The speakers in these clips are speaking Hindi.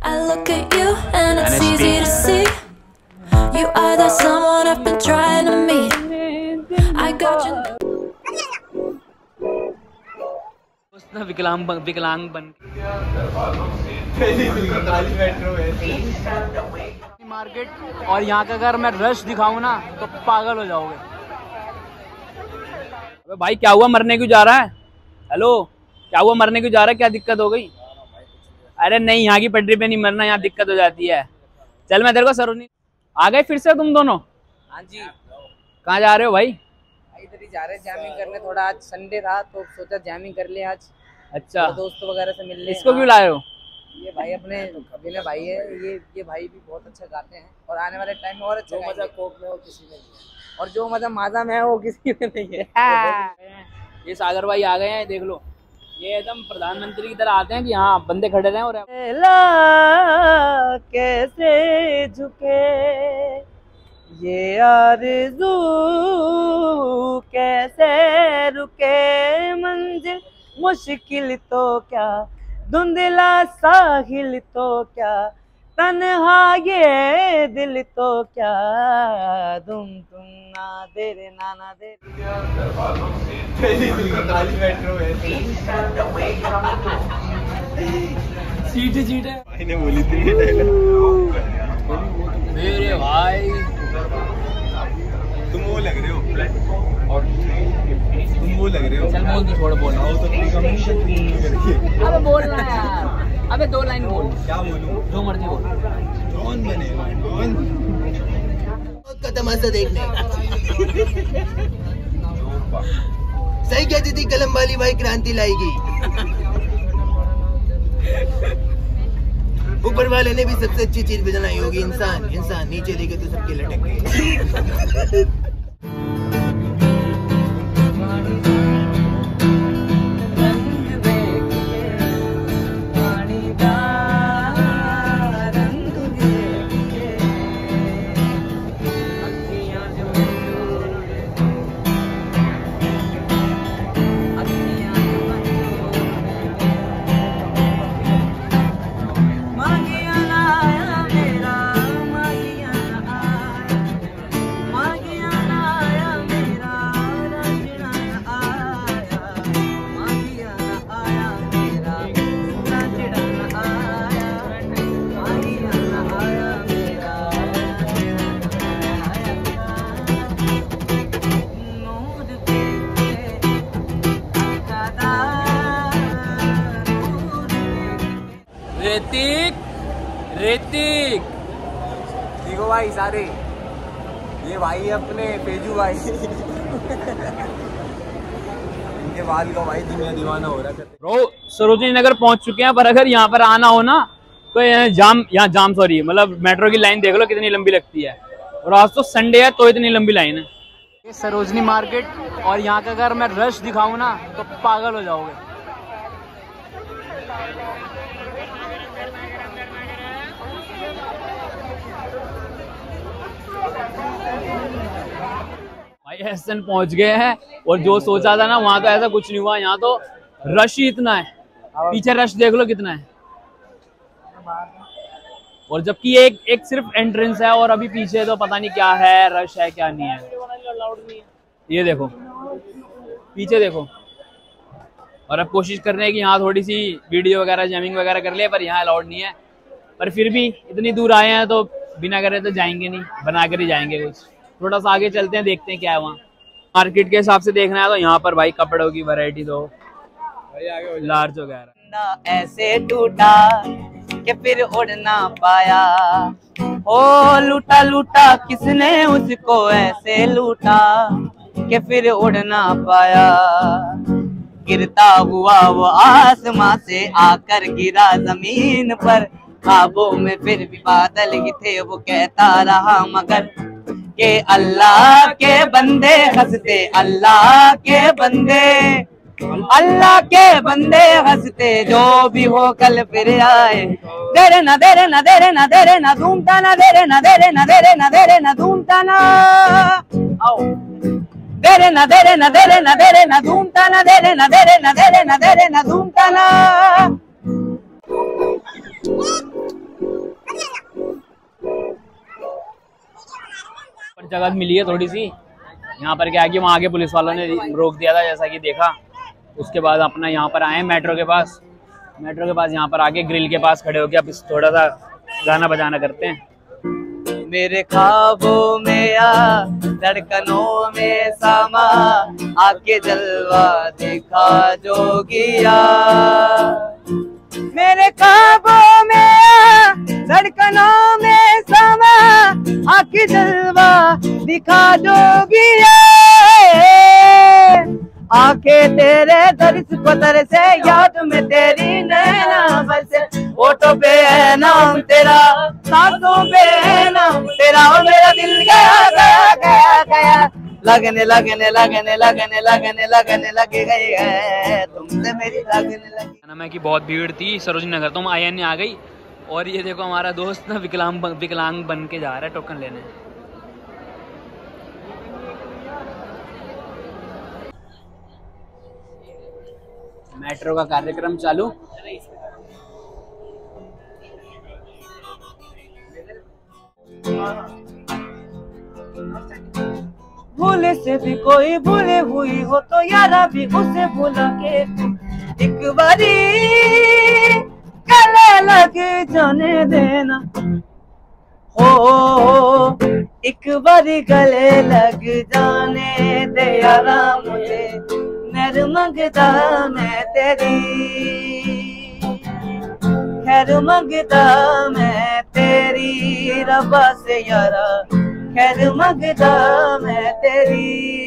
I look at you and it's easy to see you are the someone I've been trying to meet. I got you. विकलांग बन मार्केट। और यहाँ का अगर मैं रश दिखाऊं ना तो पागल हो जाओगे। अबे भाई क्या हुआ, मरने क्यों जा रहा है? हेलो, क्या हुआ, मरने क्यों जा रहा है? क्या दिक्कत हो गई? अरे नहीं, यहाँ की पटरी पे नहीं मरना, यहाँ दिक्कत हो जाती है। चल मैं तेरे को सरोनी। आ गए फिर से तुम दोनों? हाँ जी। कहाँ जा रहे हो भाई? इधर ही जा रहे हैं जैमिंग करने, थोड़ा आज संडे था तो सोचा जैमिंग कर ले आज। अच्छा, दोस्तों वगैरह से मिलने। इसको क्यों लाए हो? ये भाई अपने विनय भाई है, ये भाई भी बहुत अच्छा गाते हैं और आने वाले टाइम में और अच्छा मजा कोक में हो किसी में नहीं है, और जो मजा माजा में है वो किसी में नहीं है। ये सागर भाई आ गए हैं, देख लो, ये एकदम प्रधानमंत्री की तरह आते हैं कि हाँ बंदे खड़े रहे और कैसे झुके ये आरज़ू, कैसे रुके मंजिल मुश्किल तो क्या, धुंधला साहिल तो क्या, तन्हा ये दिल तो क्या, तुम ना दे रे ना दे। सीट है भाई ने बोली थी मेरे भाई, तुम वो लग रहे हो और तुम वो लग रहे हो। चल बोल, तू छोड़ बोल। तो अबे बोलना यार, अबे 2 लाइन बोल। क्या बोलूं? जो मर्जी बोल। कौन बनेगा कौन? का तमाशा देखने। सही कहती थी कलम वाली भाई, क्रांति लाएगी। ऊपर वाले ने भी सबसे अच्छी चीज बनाई होगी, इंसान नीचे लेके तो सबके लटक गए। ऋतिक देखो भाई सारे, ये भाई अपने पेजू भाई। इनके बाल को भाई दुनिया दीवाना हो रहा है। ब्रो सरोजनी नगर पहुंच चुके हैं, पर अगर यहाँ पर आना हो ना तो यहाँ जाम सॉरी मतलब मेट्रो की लाइन देख लो कितनी लंबी लगती है, और आज तो संडे है तो इतनी लंबी लाइन है। ये सरोजनी मार्केट, और यहाँ का अगर मैं रश दिखाऊं ना तो पागल हो जाओगे। भाई एहसन पहुंच गए हैं, और जो सोचा था ना वहां तो ऐसा कुछ नहीं हुआ। यहाँ तो रश ही इतना है, पीछे रश देख लो कितना है, और जबकि एक सिर्फ एंट्रेंस है और अभी पीछे तो पता नहीं क्या है, रश है क्या नहीं है। ये देखो पीछे देखो, और अब कोशिश कर रहे हैं कि यहाँ थोड़ी सी वीडियो वगैरह जैमिंग वगैरह कर ले, पर यहाँ अलाउड नहीं है। पर फिर भी इतनी दूर आए हैं तो बिना करे तो जाएंगे नहीं, बना कर ही जाएंगे। कुछ थोड़ा सा आगे चलते हैं, देखते हैं क्या है वहाँ। मार्केट के हिसाब से देखना है तो यहाँ पर भाई कपड़ों की वैरायटी तो लार्ज वगैरह। ऐसे टूटा कि फिर उड़ ना पाया, ओ लूटा लूटा किसने उसको ऐसे लूटा कि फिर उड़ ना पाया। गिरता हुआ वो आसमां से आकर गिरा जमीन पर, ख्वाबों में फिर भी बादल ही थे, वो कहता रहा मगर के अल्लाह के बंदे हंसते, अल्लाह के बंदे, अल्लाह के बंदे हंसते, जो भी हो कल फिर आए। देरे ना देरे ना देरे ना देरे ना धूमता ना, देरे ना देरे ना देरे ना देरे ना धूमता ना, आओ देरे ना देरे ना देरे ना देरे ना धूमता ना, देरे ना देरे ना देरे ना देरे ना धूमता ना। जगह मिली है थोड़ी सी। यहाँ पर क्या है कि वहाँ आगे पुलिस वालों ने रोक दिया था, जैसा कि देखा। उसके बाद अपना यहाँ पर आए मेट्रो के पास। मेट्रो के पास यहाँ पर आके ग्रिल के पास खड़े होके अब थोड़ा सा गाना बजाना करते हैं। मेरे ख्वाबों में आ, धड़कनों में समा, आके जलवा दिखा जोगिया। मेरे ख्वाबों में आ, धड़कनों में समा, आके जलवा दिखा जोगिया। आके तेरे दर्श पतर से, याद में तेरी नैना बसे, ओठों पे है नाम तेरा, सांसों पे है नाम तेरा, और मेरा दिल गया गया गया गया, लगने लगने लगने लगने लगने लगने लगे गए तुमसे मेरी लगने लगी। मैं कि बहुत भीड़ थी सरोजनी नगर, तो हम आईएन आ गई। और ये देखो हमारा दोस्त ना विकलांग बन के जा रहा है टोकन लेने। मेट्रो का कार्यक्रम चालू। भूले से भी कोई भूले हुई हो तो यारा भी उसे भूला के एक बारी गले लग जाने देना। हो एक बारी गले लग जाने दे यारा मुझे, खैर मंगता मैं तेरी, खैर मंगता मैं तेरी रब्बा से यारा, खैर मंगता मैं तेरी।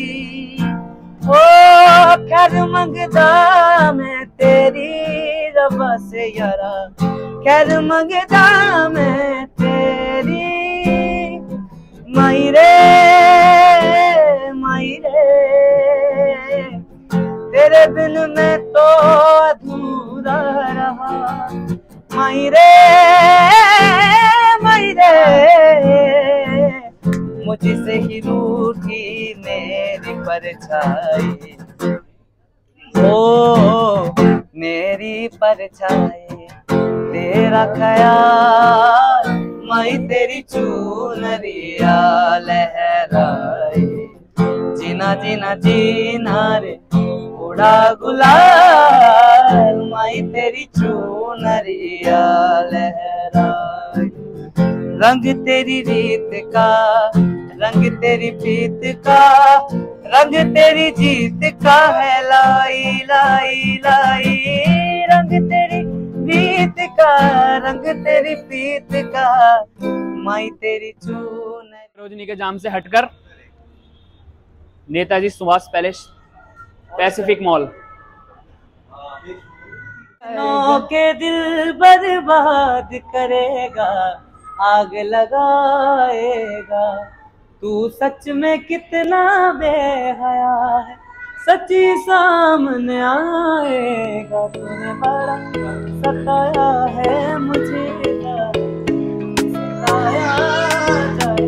ओ खैर मंगता मैं तेरी रब्बा से यारा, खैर मंगता मैं तेरी। मायरे मायरे तेरे बिन मैं तो अधूरा रहा, मायरे मायरे मुझसे ही रूठी मेरी परछाई, ओ मेरी परछाई। तेरा ख्याल माई तेरी चूनरिया लहराए, जीना जीना जीना रे उड़ा गुलाल, माई तेरी चूनरिया लहराए। रंग तेरी रीत का, रंग तेरी प्रीत का, रंग तेरी जीत का है लाई लाई लाई। रंग तेरी रीत का, रंग तेरी प्रीत का, माई तेरी चून। सरोजनी के जाम से हटकर Netaji Subhash Palace Pacific Mall. के दिल बर्बाद करेगा, आग लगाएगा, तू सच में कितना बेहया है, सच्ची सामने आएगा। तूने बड़ा सताया है मुझे, सताया जाए।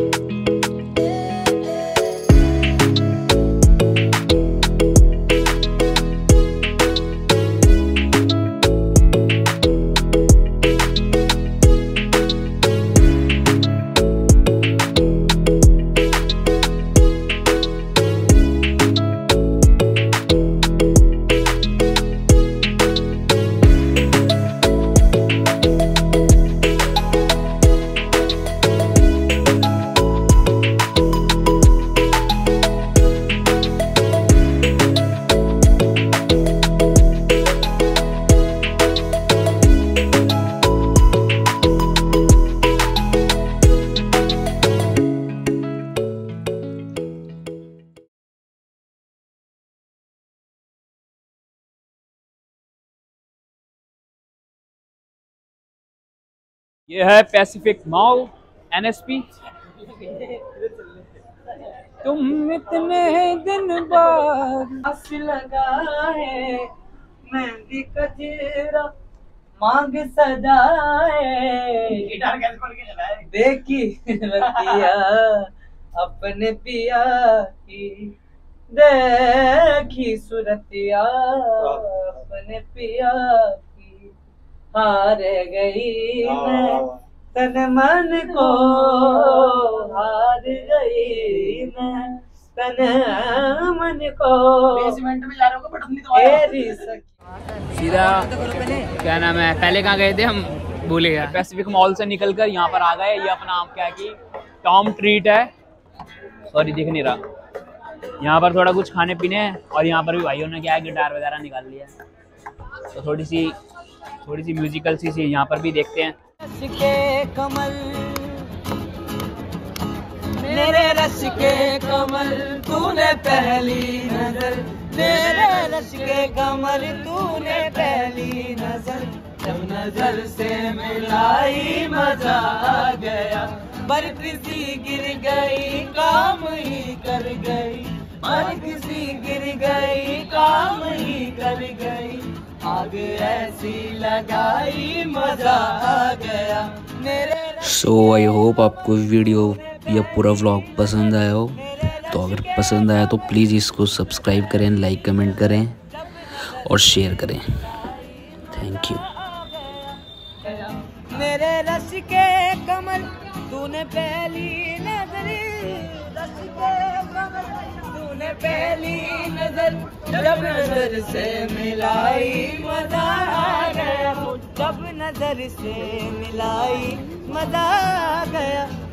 ये है पैसिफिक मॉल एनएसपी। तुम इतने दिन बाद हंस लगा है, मेहंदी कजरा मांग सजाए, देखी रतिया अपने पिया की, देखी सुरतिया अपने पिया की, हार गई मैं तन मन को हार गई मैं तने मन को बेसमेंट में जा रहा हूँ बटन नहीं दबाया सीधा क्या नाम है, पहले कहाँ गए थे हम, भूल गया। पैसिफिक मॉल से निकलकर यहाँ पर आ गए। ये अपना क्या है कि टॉम ट्रीट है, सॉरी दिख नहीं रहा। यहाँ पर थोड़ा कुछ खाने पीने हैं और यहाँ पर भी भाइयों ने क्या है गिटार वगैरह निकाल लिया है, तो थोड़ी सी म्यूजिकल सी यहाँ पर भी देखते हैं। रस के कमल मेरे रस के कमल तूने पहली नजर, मेरे रस के कमल तूने पहली नजर, जब नजर से मिलाई मजा आ गया, पर किसी गिर गई काम ही कर गई, पर किसी गिर गई काम ही कर गई, आग ऐसी लगाई मजा आ गया मेरे। सो आई होप आपको वीडियो या पूरा व्लॉग पसंद आया हो। तो अगर पसंद आया तो प्लीज़ इसको सब्सक्राइब करें, लाइक कमेंट करें और शेयर करें। Thank you. मेरे रस के कमल तूने पहली नजर, रस के कमल तूने पहली नजर, जब नजर से मिलाई मजा आ गया, जब नजर से मिलाई मजा आ गया।